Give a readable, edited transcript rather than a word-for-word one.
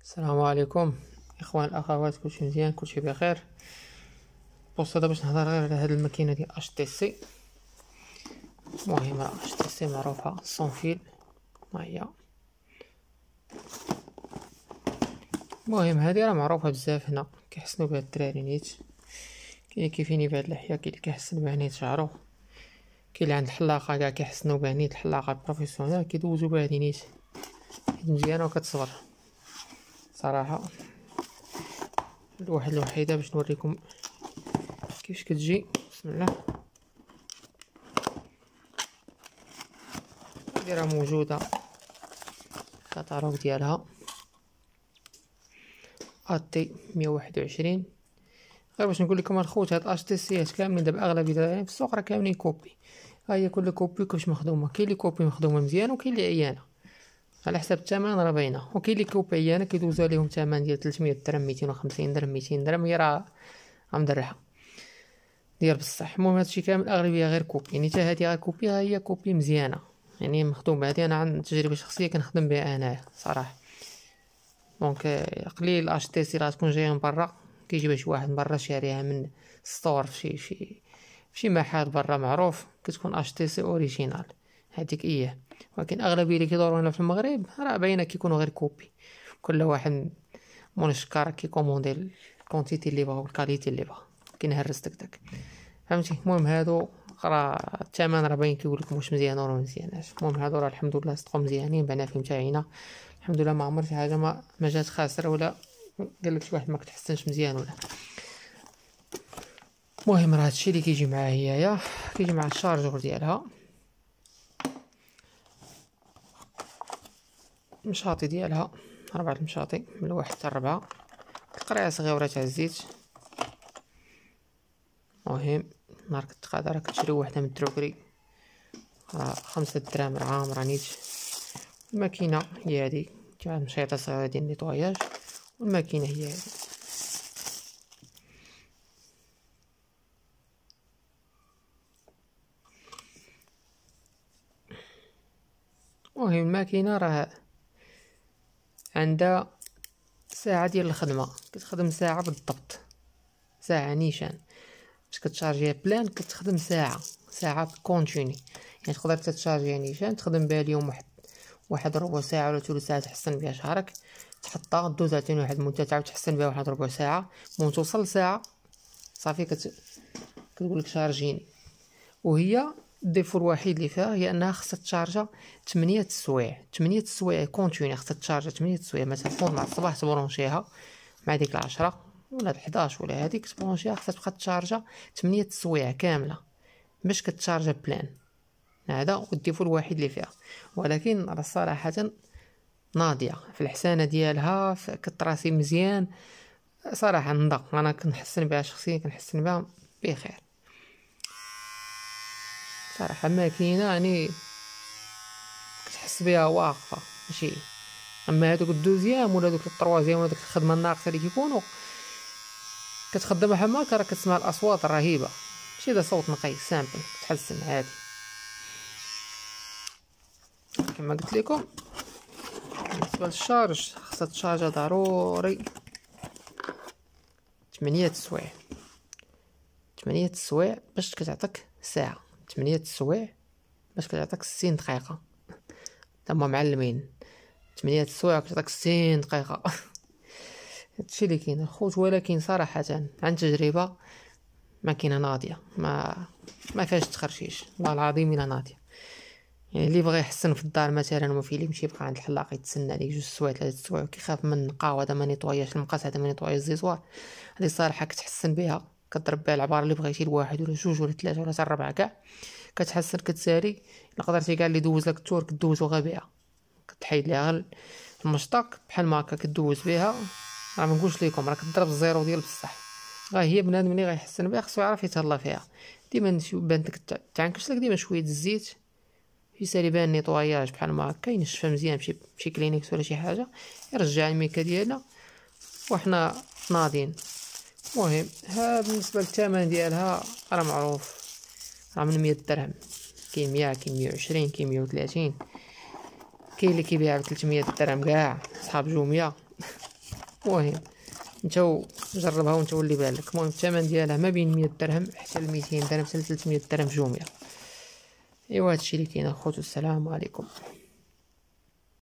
السلام عليكم اخوان الاخوات، كلشي مزيان، كلشي بخير. بوصه باش نهضر غير على هاد الماكينه ديال اش تي سي. المهم اش تي سي معروفه سون فيل، ها هي. المهم هادي راه معروفه بزاف، هنا كيحسنوا بها الدراري نيت. كاين اللي كيفيني بهاد اللحيه، كاين اللي كيحسن بها نيت شعرو، كاين اللي عند الحلاقه كاع كيحسنوا بها نيت، الحلاقه بروفيسيونيل كيدوزو بها هادي نيت. مزيانه وكتصبر صراحه. الواحد الوحيده باش نوريكم كيفاش كتجي. بسم الله. هادي راه موجوده الكتالوج ديالها اتي 121. غير باش نقول لكم الخوت، هاد اش تي سيات كاملين دابا اغلبيه في السوق راه كاملين كوبي. ها هي كل كوبي كيفاش مخدومه، كاين اللي كوبي مخدومه مزيان وكاين اللي عيانه على حسب الثمن راه باينه، وكاين اللي كوبي عيانه كيدوزو عليهم ثمن ديال 300 درهم 250 درهم 200 درهم، هي راه مدرحه ديال بصح. المهم هادشي كامل اغلبيه غير كوبي، يعني حتى هادي غير كوبي، ها هي كوبي مزيانه يعني مخدومه. هادي انا عن تجربه شخصيه كنخدم بها انايا صراحه. دونك قليل اش تي سي راه تكون جايه من برا، كيجيبها شي واحد من برا شاريها من ستور في شي محل برا معروف، كتكون اش تي سي اوريجينال هذيك اياه. ولكن اغلبيه اللي كيدوروا هنا في المغرب راه باينه كيكونوا غير كوبي، كل واحد منشكر كيكوموندي الكونتيتي اللي بغا والكاليتي اللي بغا كينهرس داك فهمتي. المهم هادو راه الثمن راه باين كيقول لكم واش مزيان ولا مزياناش. المهم هادو راه الحمد لله صدقوا مزيانين، بعنا فيهم تاعينا الحمد لله. ما عمر شي حاجه ما جات خاسره ولا قال لك شي واحد ما كتحسنش مزيان ولا. المهم راه هادشي اللي كيجي معاه، هي كيجي مع الشارجور ديالها، المشاطي ديالها 4 المشاطي من 1 حتى 4، القرعه صغيره تاع الزيت. المهم نهار كتقادر كتشري وحده من الدروكري 5 دراهم راه نيت. الماكينه هي هادي تاع المشيطه صغيره ديال النيطواياج، والماكينه هي هادي. المهم الماكينه راه عندها ساعه ديال الخدمه، كتخدم ساعه بالضبط، ساعه نيشان. باش كتشارجيها بلان كتخدم ساعه كونتيني، يعني تقدر تتشارجيها نيشان تخدم بها اليوم واحد ربع ساعه ولا ثلث ساعه تحسن بها شهرك، تحطها دوز عاوتاني واحد المده تعاود تحسن بها واحد ربع ساعه، مون توصل ساعه صافي كتقول لك شارجيني. وهي الديفو الوحيد اللي فيها هي انها خصها تشارجا 8 السوايع كونتيني، خصها تشارجا 8 السوايع. مثلا تكون مع الصباح تبرونشيها مع ديك 10 ولا 11 ولا هذيك تبرونشيها، خصها تبقى تشارجا 8 السوايع كامله باش كتشارجا بلان. هذا هو الديفو الوحيد اللي فيها، ولكن راه صراحه ناضيه في الحسانه ديالها، كتراسي مزيان صراحه. انا كنحسن بها شخصيا، كنحسن بها بخير صراحه. ماكينه يعني كتحس بها واقفه ماشي. اما هادوك الدوزيام ولا دوك الطروازيام ولا دوك الخدمه الناقصه اللي كيكونوا كتخدم حماك، راه كتسمع الاصوات الرهيبه، ماشي دا صوت نقي سامبل كتحسن عادي. كما قلت لكم بالنسبه للشارج خاصها تشارجا ضروري 8 السوايع، 8 السوايع باش كتعطيك ساعه، 8 السوايع باش كتعطيك 60 دقيقه. تما معلمين 8 السوايع كتعطيك 60 دقيقه هادشي اللي كاين الخوت. ولكن صراحه عن تجربه ماكينه ناضيه، ما فيهاش تخرشيش، والله العظيم الا ناضيه. يعني اللي بغى يحسن في الدار مثلا وما فيه اللي يمشي يبقى عند الحلاق يتسنى عليه 2 سوايع 3 سوايع وكيخاف من النقاو، هذا ما نيطواياش المقاس، هذا ما نيطواياش الزيزوار، هذه صراحه كتحسن بها. كضرب بها العباره اللي بغيتي لواحد ولا جوج ولا ثلاثه ولا حتى 4 كاع كتحسن كتسالي. الا قدرتي كاع اللي دوز لك التور كدوزو غير بها، كتحيد ليها غير المشطاق بحال ما هكا كدوز بها. راه ما نقولش لكم راه كضرب الزيرو ديال بصح. هي بنادم ملي غيحسن بها خصو يعرف يتهلا فيها. ديما بان لك تعنكش لك ديما شويه الزيت في ساليبان نيطواياج بحال ما هكا، ينشفها مزيان بشي كلينيكس ولا شي حاجه، يرجع الميكا ديالنا وحنا ناضين. المهم ها بالنسبه للثمن ديالها راه معروف، راه من 100 درهم، كاين 100 كاين 120 كاين 130، كاين اللي كيبيع ب 300 درهم كاع صحاب جوميه المهم نتا جربها وانت ولي بالك. المهم الثمن ديالها ما بين 100 درهم حتى ل 200 درهم حتى ل 300 درهم جوميه. ايوا هادشي اللي كاين اخوت، والسلام عليكم.